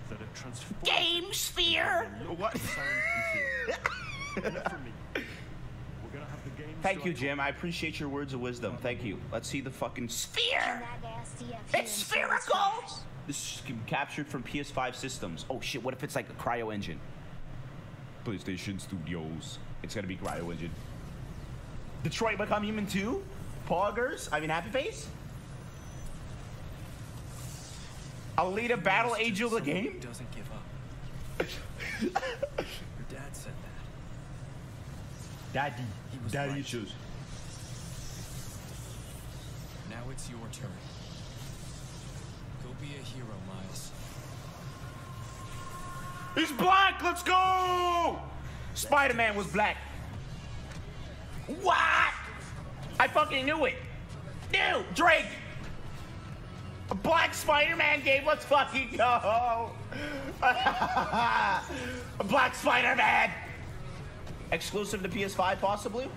that it transforms Game Sphere! what? Sound and feel. Enough from me. We're gonna have the game. Thank you, Jim. I appreciate your words of wisdom. Thank you. Let's see the fucking sphere. It's spherical. This is captured from PS5 systems. Oh shit! What if it's like a cryo engine? PlayStation Studios. It's gonna be cryo engine. Detroit Become Human 2? Poggers? I mean, Happy Face? Alita Battle Angel the game? Doesn't give up. Your dad said that. Daddy. He was Daddy right. issues. Now it's your turn. Go be a hero, Miles. He's black! Let's go! Spiderman was black. What? I fucking knew it. Dude, Drake. A black Spider-Man game. Let's fucking go. A black Spider-Man. Exclusive to PS5, possibly?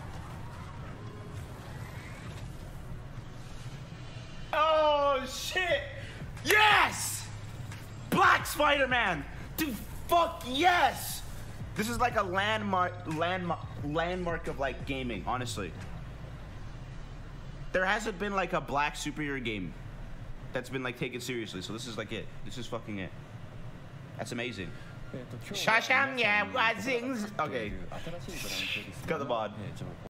Oh, shit. Yes! Black Spider-Man. Dude, fuck yes. This is like a landmark of like gaming, honestly. There hasn't been like a black superhero game that's been like taken seriously, so this is like it. This is fucking it. That's amazing. Okay. Got the mod.